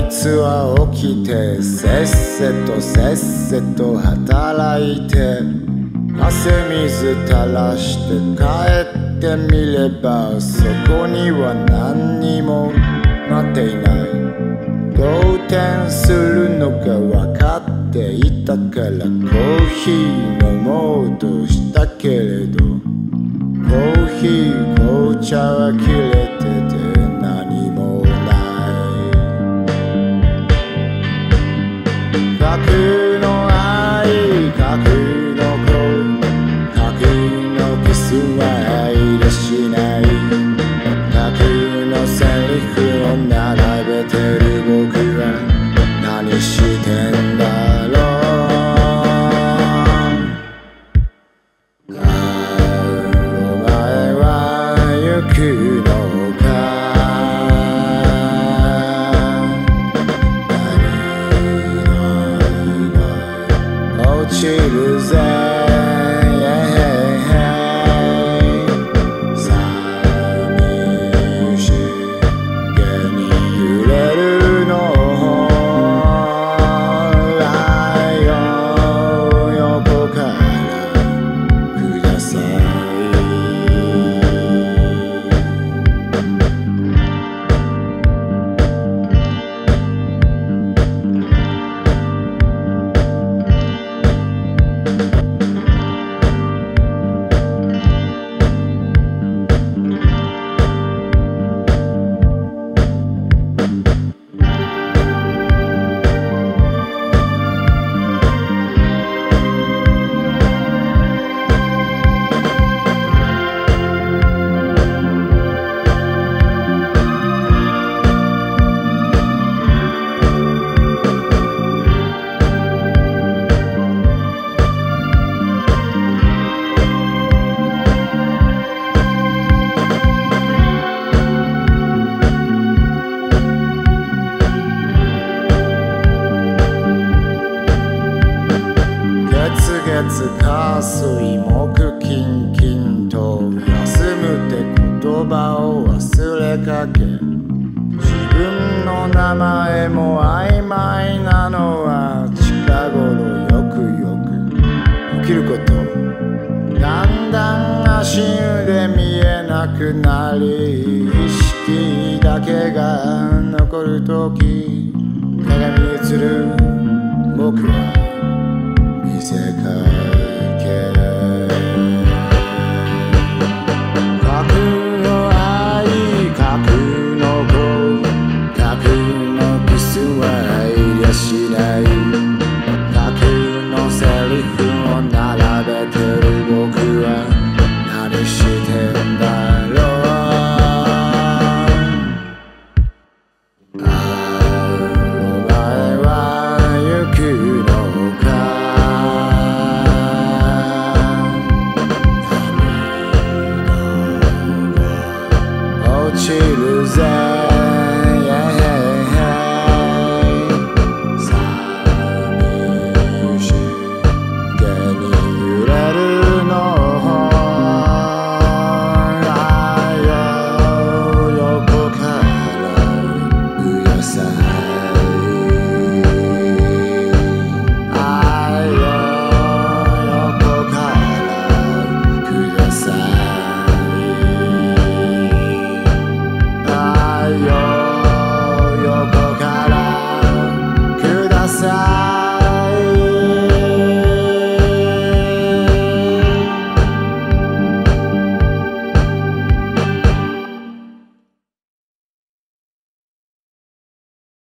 いつは起きてせっせと働いて汗水垂らして帰ってみればそこには何にもなっていない。動転するのが分かっていたからコーヒー飲もうとしたけれどコーヒー紅茶は切れてて何もない。架空の愛架空の恋架空のキスは愛でしない。架空のセリフを並べてる僕は何してんだろう。お前は行くのか落ちるぜ寂しげに揺れるの愛を横からください。月火水木金金と休むって言葉を忘れかけ自分の名前も曖昧なのは近頃よく起きること。だんだん足湯で見えなくなり意識だけが残るとき鏡に映る僕は見せかけ架空の愛架空の恋架空のキスは愛りゃしない。架空のセリフを並